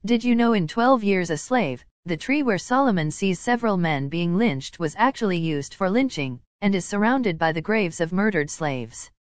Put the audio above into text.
Did you know in 12 Years a Slave, the tree where Solomon sees several men being lynched was actually used for lynching, and is surrounded by the graves of murdered slaves.